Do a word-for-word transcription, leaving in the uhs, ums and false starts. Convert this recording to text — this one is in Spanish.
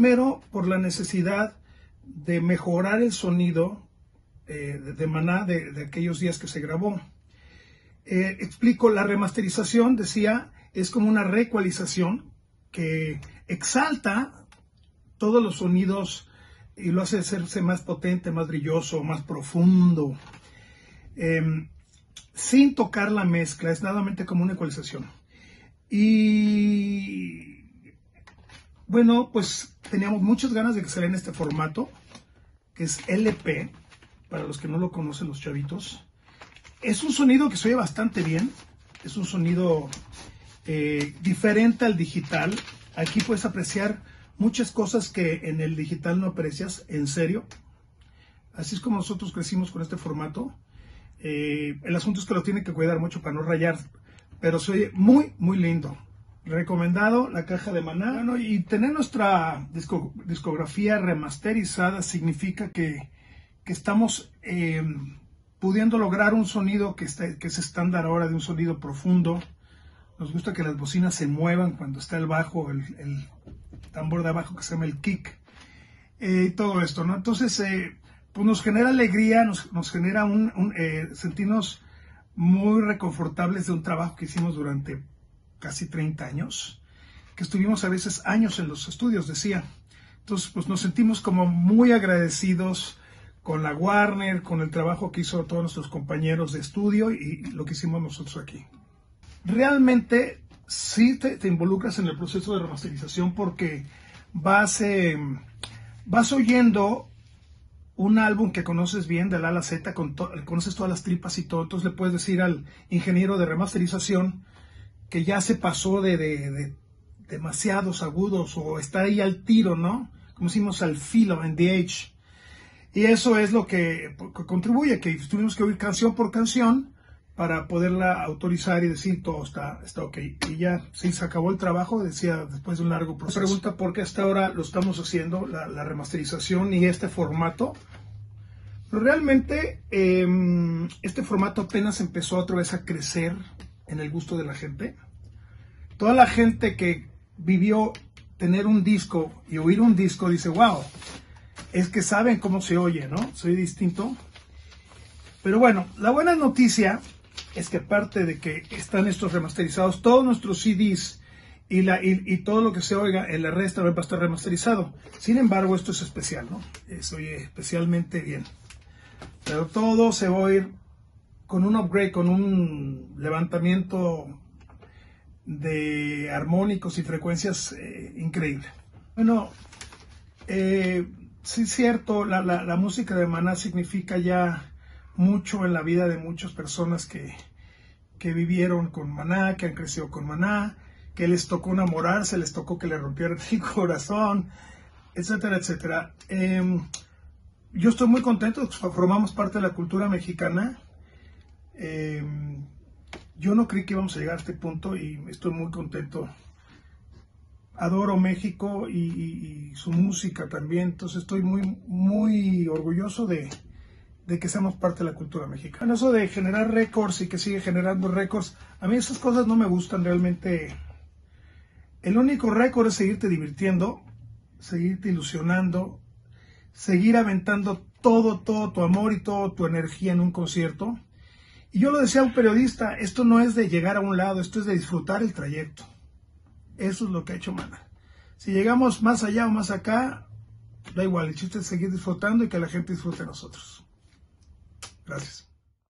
Primero, por la necesidad de mejorar el sonido eh, de, de Maná de, de aquellos días que se grabó. Eh, explico, la remasterización, decía, es como una reecualización que exalta todos los sonidos y lo hace hacerse más potente, más brilloso, más profundo, eh, sin tocar la mezcla, es nuevamente como una ecualización. Y bueno, pues teníamos muchas ganas de que saliera en este formato, que es L P, para los que no lo conocen, los chavitos. Es un sonido que se oye bastante bien, es un sonido eh, diferente al digital. Aquí puedes apreciar muchas cosas que en el digital no aprecias, en serio. Así es como nosotros crecimos con este formato. Eh, el asunto es que lo tienen que cuidar mucho para no rayar, pero se oye muy, muy lindo. Recomendado la caja de Maná. Bueno, y tener nuestra disco, discografía remasterizada significa que, que estamos eh, pudiendo lograr un sonido que, está, que es estándar ahora, de un sonido profundo. Nos gusta que las bocinas se muevan cuando está el bajo, el, el tambor de abajo que se llama el kick, eh, y todo esto, ¿no? Entonces, eh, pues nos genera alegría, nos, nos genera un, un eh, sentirnos muy reconfortables de un trabajo que hicimos durante casi treinta años, que estuvimos a veces años en los estudios, decía. Entonces, pues nos sentimos como muy agradecidos con la Warner, con el trabajo que hizo todos nuestros compañeros de estudio y lo que hicimos nosotros aquí. Realmente sí te, te involucras en el proceso de remasterización porque vas, eh, vas oyendo un álbum que conoces bien de la A a la Z, con conoces todas las tripas y todo, entonces le puedes decir al ingeniero de remasterización que ya se pasó de, de, de demasiados agudos o está ahí al tiro, ¿no? Como decimos, al filo, en the edge. Y eso es lo que, que contribuye, que tuvimos que oír canción por canción para poderla autorizar y decir todo está, está ok. Y ya, sí, se acabó el trabajo, decía, después de un largo proceso. Me pregunta por qué hasta ahora lo estamos haciendo, la, la remasterización y este formato. Pero realmente, eh, este formato apenas empezó otra vez a crecer en el gusto de la gente. Toda la gente que vivió tener un disco y oír un disco dice, wow, es que saben cómo se oye, ¿no? Soy distinto. Pero bueno, la buena noticia es que aparte de que están estos remasterizados, todos nuestros C Ds y, la, y, y todo lo que se oiga en la red también va a estar remasterizado. Sin embargo, esto es especial, ¿no? Se oye especialmente bien. Pero todo se va a oír con un upgrade, con un levantamiento de armónicos y frecuencias eh, increíble. Bueno, eh, sí es cierto, la, la, la música de Maná significa ya mucho en la vida de muchas personas que, que vivieron con Maná, que han crecido con Maná, que les tocó enamorarse, les tocó que le rompieran el corazón, etcétera, etcétera. Eh, yo estoy muy contento, formamos parte de la cultura mexicana. Eh, yo no creí que íbamos a llegar a este punto y estoy muy contento. Adoro México y, y, y su música también, entonces estoy muy, muy orgulloso de, de que seamos parte de la cultura mexicana. Eso de generar récords y que sigue generando récords, a mí esas cosas no me gustan realmente. El único récord es seguirte divirtiendo, seguirte ilusionando, seguir aventando todo, todo tu amor y toda tu energía en un concierto. Y yo lo decía a un periodista, esto no es de llegar a un lado, esto es de disfrutar el trayecto. Eso es lo que ha hecho Maná. Si llegamos más allá o más acá, da igual, el chiste es seguir disfrutando y que la gente disfrute de nosotros. Gracias.